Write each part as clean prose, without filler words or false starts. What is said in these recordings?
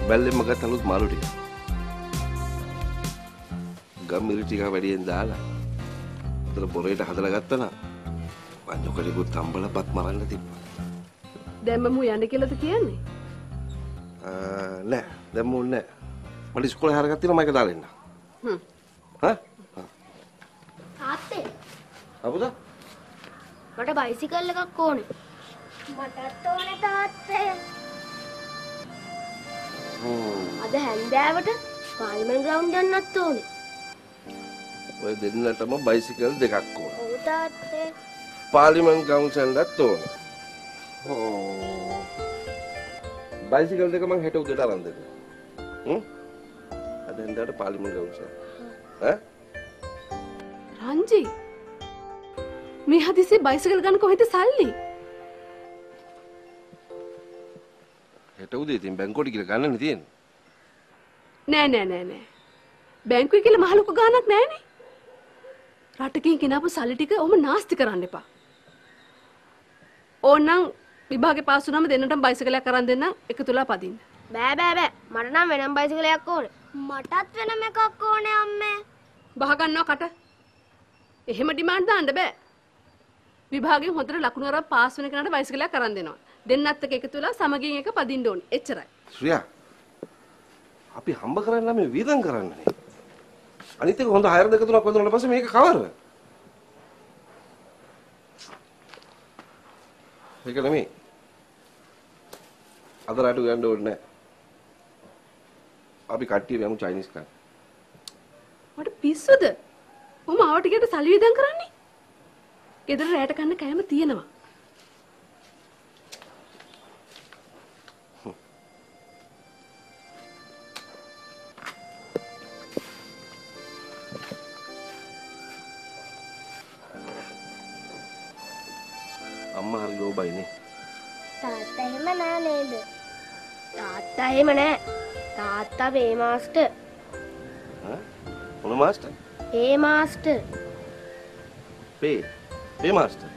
බැල්ලෙන්ම ගත්තලුත් මාළු ටික. ගම්මිරි ටික වැඩියෙන් දාලා. උතල පොරේට හදලා ගත්තා නා. වංජකලිකුත් හම්බලපත් මරන්න තිබ්බා. දැන් මම යන්න කියලාද කියන්නේ? නෑ දැන් මෝ නෑ. මට ඉස්කෝලේ හරගත්ත තියෙනවා මම ඒක දාලා එන්න. හා? තාත්තේ. අපුද? මට බයිසිකල් එකක් ඕනේ. මටත් ඕනේ තාත්තේ. අද හැන්දෑවට පාර්ලිමේන්තු ග්‍රවුන්ඩ් යන්නත් ඕනේ. ඔය දෙන්නටම බයිසිකල් දෙකක් ඕන. ඔව් තාත්තේ. පාර්ලිමේන්තු ග්‍රවුන්ඩ් යන්නත් ඕන. බයිසිකල් දෙක මං හෙට උදේට අරන් දෙන්න. අද හන්දට පාර්ලිමේන්තු ග්‍රවුන්ඩ් ඈ? රංජි මේ හදිස්සියේ බයිසිකල් ගන්න කොහෙද සල්ලි? හෙට උදේ ඉතින් බැංකුවට ගිහලා ගන්නනේ තියෙන්නේ. නෑ. බැංකුවේ කියලා මහ ලොකු ගාණක් නෑනේ. රටකින් ගෙනාපු සල්ලි ටික ඔහොම නාස්ති කරන්න එපා. ඕනනම් විභාගේ පාස් වුණාම දෙන්නටම බයිසිකලයක් අරන් දෙන්න එකතුලා පදින්න. බෑ. මට නම් වෙනම බයිසිකලයක් ඕනේ. මටත් වෙනම එකක් ඕනේ අම්මේ. බහ ගන්නවා කට. එහෙම ඩිමාන්ඩ් දාන්න බෑ. විභාගයෙන් හොඳට ලකුණු අරන් පාස් වෙන කෙනාට බයිසිකලයක් අරන් දෙනවා. දෙන්නත් එක්ක එකතු වෙලා සමගින් එක පදින්න ඕනේ. එච්චරයි. ශ්‍රියා අපි හම්බ කරන්න මේ වීදම් කරන්නනේ. අනිත් එක හොඳ හයර දෙක තුනක් වදුනාට පස්සේ මේක කවරද? ඒක නෙමෙයි. අද රට ගන්න ඕනේ නැහැ. අපි කට්ටිය යමු චයිනීස් කන්න. මට පිස්සුද? ඔම ආව ටිකට සල්ලි වියදම් කරන්නේ? ගෙදර රැයට කන්න කෑම තියෙනවා. අම්මා හරි ලෝබයිනේ. තාත්තා එහෙම නෑ නේද? තාත්තා එහෙම නෑ. තාත්තා වේ මාස්ටර්. මොන මාස්ටර්? ඒ මාස්ටර්. Pay master.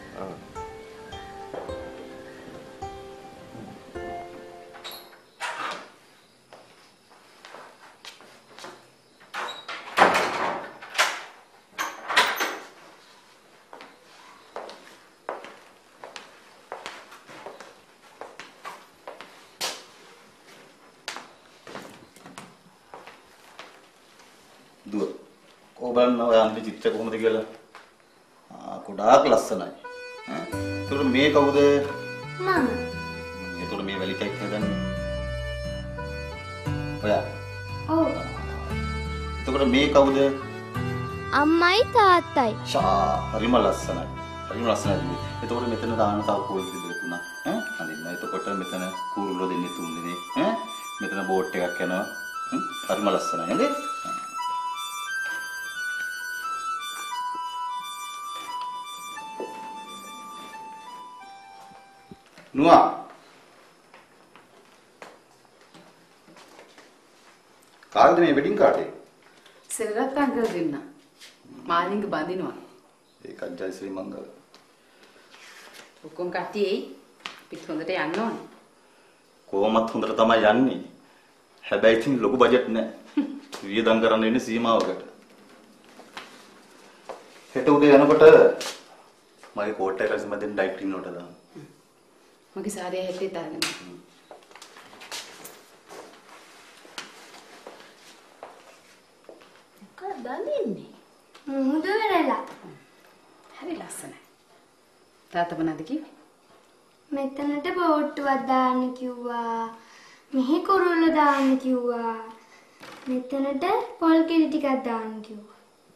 දුව කොබන්න ඔය අන්ති චිත්‍ර කොහොමද කියලා ගොඩාක් ලස්සනයි ඈ ඒතකොට මේ කවුද මම ඒතකොට මේ වැලි කැක් හදන්නේ ඔයා ඔව් එතකොට මේ කවුද අම්මයි තාත්තයි හරිම ලස්සනයි එතකොට මෙතන දාන තව කෝල් දෙක තුනක් ඈ අඳින්න එතකොට මෙතන කුරුල්ලෝ දෙන්නේ තුන් දෙනෙක් ඈ මෙතන බෝට් එකක් යනවා හරිම ලස්සනයි නේද නුවා කාගෙද මේ වෙඩින් කාඩ් එක? සෙල්ලත් අංකල් දෙන්න. මාලින්ග බඳිනවා. ඒකත් ජයශ්‍රී මංගල. ඔක්කොම කට්ටියයි පිට හොඳට යන්න ඕනේ. කොහොමත් හොඳට තමයි යන්නේ. හැබැයි ඉතින් ලොකු බජට් නැහැ. වියදම් කරන්න ඉන්නේ සීමාවකට. හෙට උදේ යනකොට මගේ කෝට් එක රැස්ම දෙන්න ඩයිට් ටින් වලට දාන්න. මගේ සාරිය හැටේ තරගෙන. මොකක්ද දන්නේ? මුහුද වෙරලා. හරි ලස්සනයි. තාත්තා මොනවද කිව්වේ? මෙතනට බෝට්ටුවක් දාන්න කිව්වා. මෙහි කුරුල්ල දාන්න කිව්වා. මෙතනට පොල් කිරි ටිකක් දාන්න කිව්වා.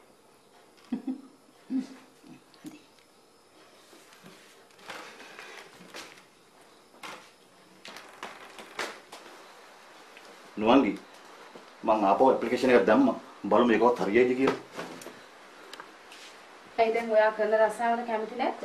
නුවන්දි මම ආපහු ඇප්ලිකේෂන් එකක් දැම්මා. බලමු මේකවත් හරියයිද කියලා. ඇයි දැන් ඔයා කරන රස්සාවට කැමති නැද්ද?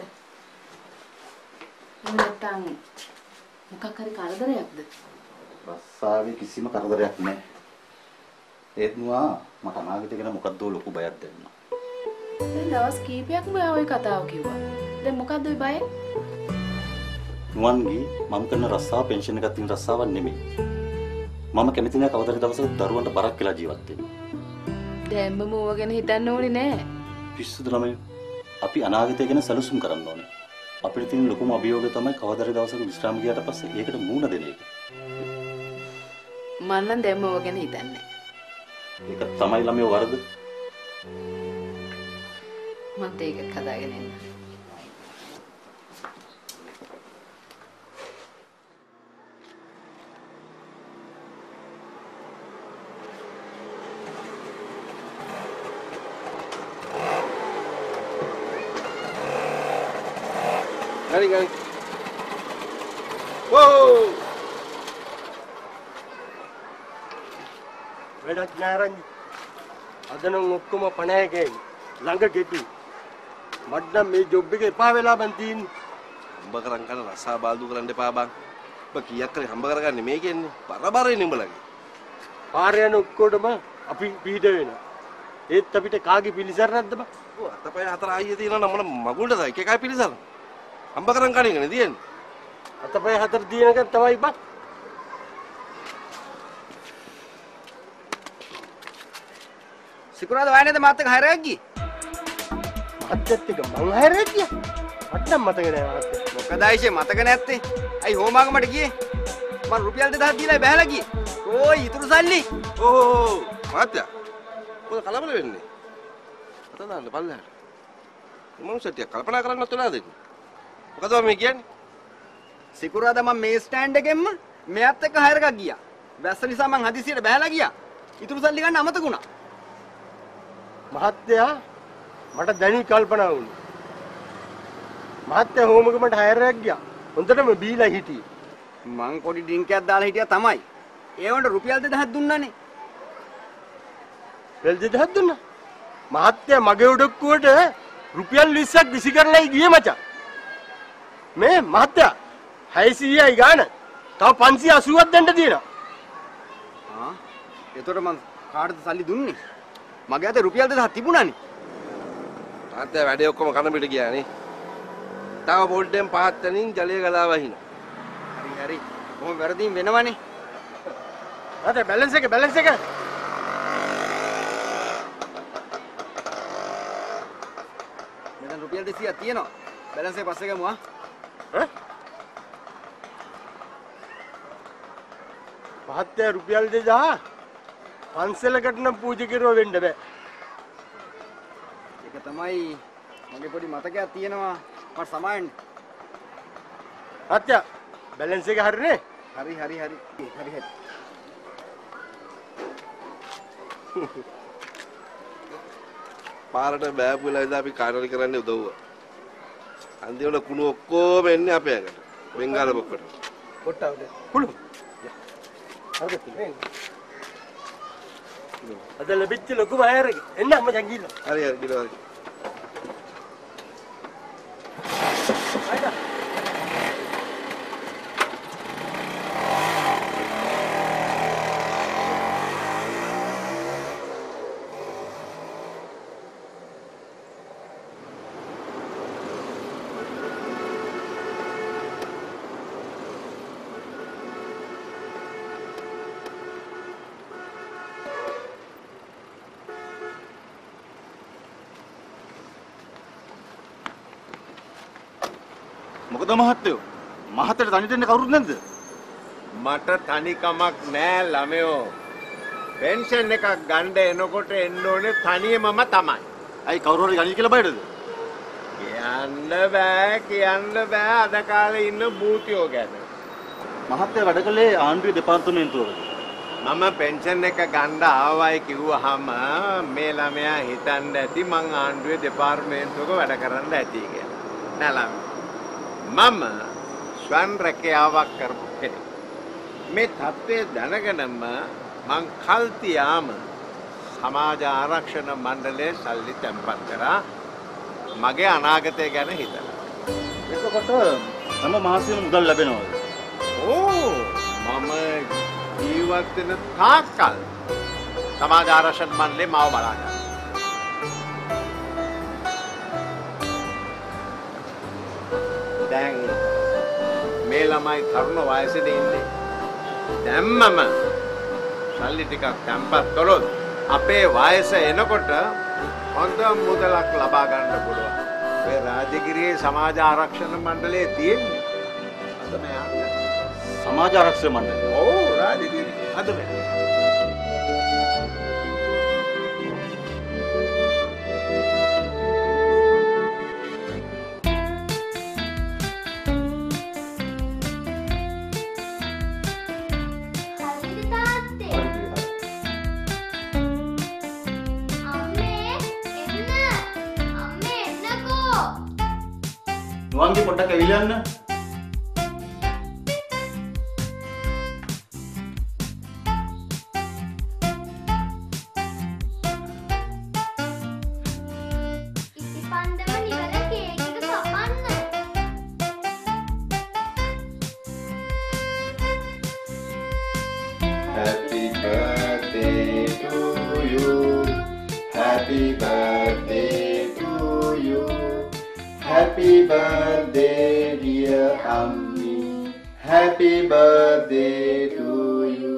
නැත්තම් මොකක් හරි කරදරයක්ද? රස්සාවේ කිසිම කරදරයක් නැහැ. ඒත් නුවා මට අනාගතේ ගැන මොකද්ද ලොකු බයක් දැනෙනවා. දැන් දවස් කීපයක්ම ඔයා ওই කතාව කිව්වා. දැන් මොකද්ද ඔය බය? නුවන්ගි මම කරන රස්සාව පෙන්ෂන් එකක් තියෙන රස්සාවක් නෙමෙයි. මම කැමති නෑ කවදාද දවසක දරුවන්ට බරක් කියලා ජීවත් වෙන්න. දැම්ම මූව ගැන හිතන්න ඕනේ නෑ. පිස්සුද ළමයි. අපි අනාගතය ගැන සැලසුම් කරන්න ඕනේ. අපිට තියෙන ලොකුම අභියෝගය තමයි කවදාද දවසක විශ්‍රාම ගියාට පස්සේ ඒකට මූණ දෙන එක. මම නම් දැම්ම මූව ගැන හිතන්නේ. ඒක තමයි ළමයි වරද. මත් ඒක හදාගෙන එන්න. Gani. Wow. වැඩක් නෑ රංජි. අද නම් ඔක්කොම 50 ගෑයි. ළඟ ගෙටි. මට නම් මේ ජොබ් එක එපා වෙලා බන් තියෙන්නේ. හම්බ කරන් කරන රසා බාල්දු කරන්න එපා බං. ඔබ කීයක් කරේ හම්බ කරගන්නේ මේකෙන්නේ. බරබරේ නුඹලගේ. පාරේ යන ඔක්කොටම අපි පීඩ වෙනවා. ඒත් අපිට කාගේ පිළිසර නැද්ද බං? ඔව් අතපය හතර ආයිය තියෙනවා නම් මොන මගුල්ටද එක එකයි පිළිසරන. හම්බ කරන් කණේකනේ තියෙන්නේ. අතපය හතර දිනක තමයි බං. සිකුරාද වයනේද මාත් එක්ක හයරයක් ගියේ? අත්‍යත් එක මං හැරෙත් ගියා. මට නම් මතක නෑ මාත්. මොකද ආයිෂේ මතක නැත්තේ? අයි හෝමාගමට ගියේ. මං රුපියල් 2000 දීලා බැහැලා ගියේ. ඕයි ඉතුරු සල්ලි. ඕ මාත්‍යා. මොකද කලබල වෙන්නේ? අත දාන්න පල්ලෙහාට. මොනසට කල්පනා කරන්නත් වෙලා දෙන්නේ. මොකද මේ කියන්නේ? සිකුරාද මම මේ ස්ටෑන්ඩ් එකෙන්ම මෙයාත් එක්ක හයරයක් ගියා. වැස්ස නිසා මං හදිසියට බැහැලා ගියා. ඉතුරු සල්ලි ගන්න අමතක වුණා. මහත්තයා මට දැනි කල්පනා වුණා. මහත්තයා හෝමගමට හයරයක් ගියා. හොඳටම බීලා හිටියේ. මං පොඩි ඩ්‍රින්ක් එකක් දාලා හිටියා තමයි. ඒවට රුපියල් 2000ක් දුන්නානේ. රුපියල් 2000ක් දුන්නා. මහත්තයා මගේ උඩක්කුවට රුපියල් 20ක් විසි කරලායි ගියේ මචං. මේ මහත්තයා 600යි ගාන. තව 580ක් දෙන්න තියෙනවා. එතකොට මං කාටද සල්ලි දුන්නේ? මගේ අතේ රුපියල් 2000ක් තිබුණානේ. මාත්‍යා වැඩේ ඔක්කොම කන පිට ගියානේ. තව බෝල්ඩෙන් පහත් තනින් ජලය ගලා වහිනවා. හරි. කොහොම වැරදීම් වෙනවනේ. මහත්තයා බැලන්ස් එක. මෙතන රුපියල් 200ක් තියෙනවා. බැලන්ස් එක පස්සේ ගමු ආ. මහත්තයා රුපියල් 2000 පන්සලකට නම් පූජා කරුවා වෙන්න බෑ. ඒක තමයි මගේ පොඩි මතකයක් තියෙනවා. මට සමාවෙන්න. මහත්තයා බැලන්ස් එක හරිනේ? හරි. පාරට බෑපු වෙලා ඉඳලා අපි කාර්යය කරන්නේ උදව්ව. අන්තිමට කුණු ඔක්කොම එන්නේ අපේ ඇඟට. බෙන්ගාල බොක්කට. කොට්ටවද? කුළු. අද ලැබිච්ච ලොකුම හයරක. එන්න අම්මා ගිහින්. හරි ගිහලා හරි. මොකද මහත්තයෝ? මහත්තයට තනි දෙන්න කවුරුත් නැද්ද? මට තනිකමක් නෑ ළමයෝ. පෙන්ෂන් එකක් ගන්න එනකොට එන්න ඕනේ තනියමම තමයි. ඇයි කවුරු හරි ගණී කියලා බයද? කියන්න බෑ අද කාලේ ඉන්න බූතියෝ ගැන. මහත්තයා වැඩ කළේ ආණ්ඩුවේ දෙපාර්තමේන්තුවක. මම පෙන්ෂන් එක ගන්න ආවයි කිව්වහම මේ ළමයා හිතන්න ඇති මං ආණ්ඩුවේ දෙපාර්තමේන්තුවක වැඩ කරන්න ඇති කියලා. නෑ ළමයා. මම ස්වන් රැකියාවක් කරපු කෙනෙක්. මේ තත්ත්වය දැනගෙනම මං කල් තියාම සමාජ ආරක්ෂණ මණ්ඩලයේ සල්ලි තැන්පත් කරා මගේ අනාගතය ගැන හිතලා. එතකොට හැම මාසෙම මුදල් ලැබෙනවද? ඕ මම ජීවත් වෙන තාක්කල් සමාජ ආරක්ෂණ මණ්ඩලේ මාව බලා ගන්නවා. දැන් මේ ළමයි තරුණ වයසේදී ඉන්නේ. දැම්මම සල්ලි ටිකක් තැම්පත් කළොත් අපේ වයස එනකොට හොඳ මුදලක් ලබා ගන්න පුළුවන්. ඒ රාජගිරියේ සමාජ ආරක්ෂණ මණ්ඩලයේ තියෙන්නේ. අද මෙයා සමාජ ආරක්ෂක මණ්ඩලය. ඔව් රාජගිරිය. අද මෙයා නුවන්ගේ පොඩ්ඩක් ඇවිල්ලා යන්න. ඉතිපන්දම නිවල කේක් එක කපන්න. Happy birthday to you. Happy birthday to you. Happy birthday dear Ammi. Happy birthday to you.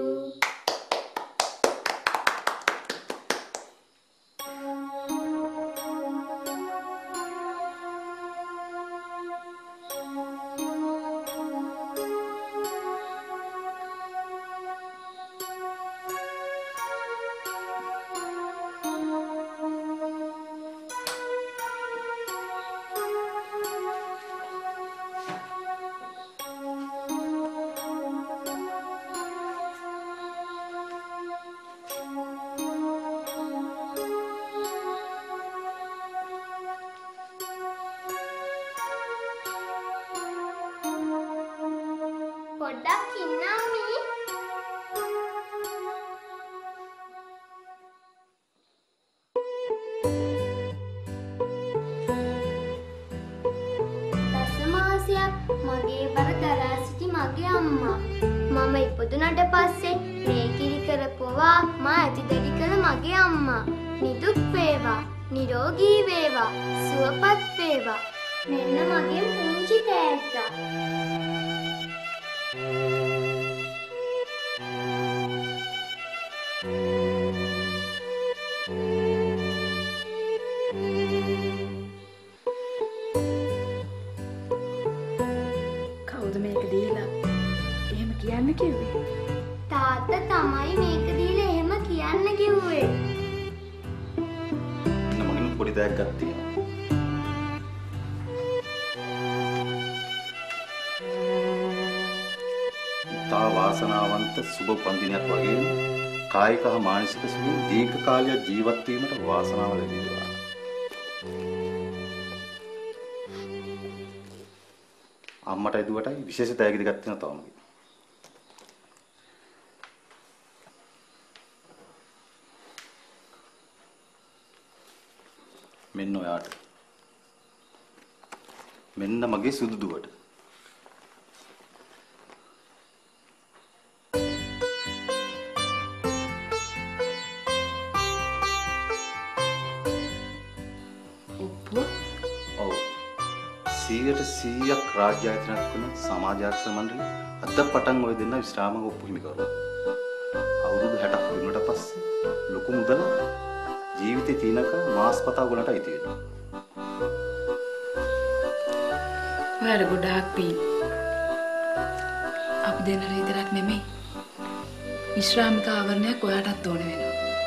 පොඩ්ඩක් ඉන්න අම්මි. දසමාසයක් මගේ බර දරා සිටි මගේ අම්මා. මම ඉපදුනට පස්සේ මේ කිරි කරපුවා මා ඇතිදැඩි කළ මගේ අම්මා. නිදුක් වේවා, නිරෝගී වේවා, සුවපත් වේවා. මෙන්න මගේ පුංචි තෑග්ගා. කවුද මේක දීලා එහෙම කියන්න කිව්වේ? තාත්තා තමයි මේක දීලා එහෙම කියන්න කිව්වේ. මගෙන් පොඩි දෙයක් ගත්තා. තා වාසනාවන්ත සුබ පන්දිනයක් වගේ කායික හා මානසික සුවයෙන් දීර්ඝ කාලයක් ජීවත් වීමට වාසනාව ලැබේවා. අම්මට එදුවටයි විශේෂ තෑගි දෙකක් තියෙනවා තවම. මෙන්න ඔයාට. මෙන්න මගේ සුදු දුවට. ඔව් 100% රාජ්‍ය ආයතනයක් වන සමාජ ආරක්ෂක මණ්ඩලය අද පටන් ඔය දෙන්න විශ්‍රාමක ඔප්පු හිමි කරනවා. අවුරුදු 60ක් වුණාට පස්සේ ලොකු මුදල ජීවිතේ තිනක මාස්පතා ගොල්ලන්ට අයිති වෙනවා. ඔයාලා ගොඩාක් පින්. අපි දෙන්නට විතරක් නෙමෙයි. විශ්‍රාමික ආවරණයක් ඔයාටත් ඕන වෙනවා.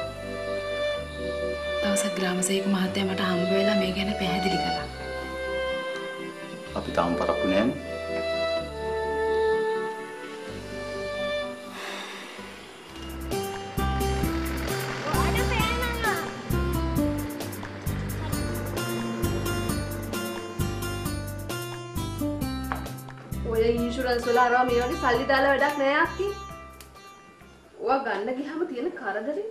දවසක් ග්‍රාමසේවක මහත්තයා මට හම්බ වෙලා මේ ගැන පැහැදිලි කළා. අපි තාම පරක්කු නෑනේ. ඔය ඉන්ෂුරන්ස් වල අරවා මේ වගේ සල්ලි දාලා වැඩක් නෑ අක්කි. ඔයා ගන්න ගියාම තියෙන කරදරේ.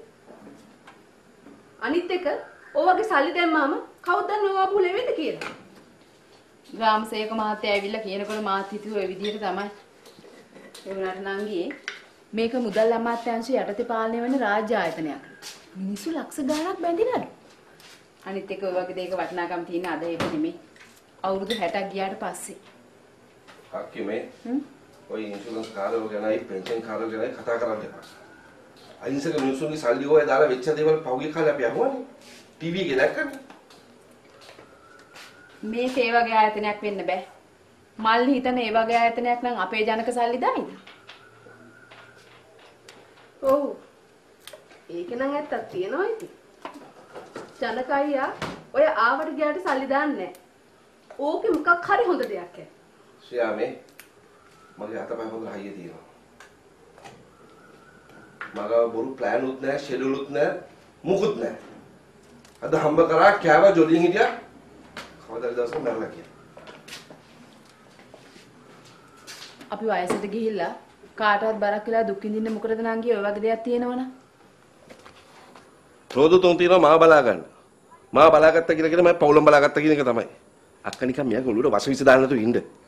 අනිත් එක ඔයගේ සල්ලි දැම්මාම කවුද දන්නේ ඔයා පුලේ වෙද කියලා. ග්‍රාමසේවක මහත්තයා ඇවිල්ලා කියනකොට මාත් හිතුවේ ඔය විදිහට තමයි. ඒ වුණාට නංගියේ මේක මුදල් අමාත්‍යාංශය යටතේ පාලනය වෙන රාජ්‍ය ආයතනයක්. මිනිස්සු ලක්ෂ ගාණක් බැඳිනලු. අනිත් එක ඔය වගේ දෙයක වටිනාකම් තියෙන අද ඒක නෙමෙයි. අවුරුදු 60ක් ගියාට පස්සේ. අක්කි මේ ඔය ඉන්ෂුරන්ස් කාර්යෝ ගැනයි පෙන්ෂන් කාර්යෝ ගැනයි කතා කරන්න එපා. අහිංසක මිනිස්සුන්ගේ සල්ලි හොය දාලා වෙච්ච දේවල් පහුගිය කාලේ අපි අහුවනේ. ටීවී එකේ දැක්කනේ. මේක ඒ වගේ ආයතනයක් වෙන්න බෑ. මල්ලි හිතන ඒ වගේ ආයතනයක් නම් අපේ ජනක සල්ලි දායිද? ඔව්. ඒක නම් ඇත්තක් තියෙනවා ඉතින්. ජනක අයියා ඔය ආවට ගියාට සල්ලි දාන්නේ නැහැ. ඕකේ මොකක් හරි හොඳ දෙයක් ඇයි. ශ්‍යාමේ මගේ අතපය හොඳ හයිය තියෙනවා. මගව බොරු ප්ලෑන් උත් නැහැ, ෂෙඩියුල් උත් නැහැ, මුකුත් නැහැ. අද හම්බ කරා කෑවා ජොලියෙන් හිටියා. කවදාද දවසක මරලා කියලා. අපි වයසට ගිහිල්ලා කාටවත් බරක් වෙලා දුක් විඳින්න මොකටද නංගි ඔය වගේ දෙයක් තියෙනවනම්? රෝදු තුන් තියෙනවා මාව බලා ගන්න. මාව බලාගත්තා කියලා කියන මම පවුලම බලාගත්තා කියන එක තමයි. අක්කා නිකන් මෙයාගේ ඔළුවට වසවිස දාන්න නැතුව ඉන්න.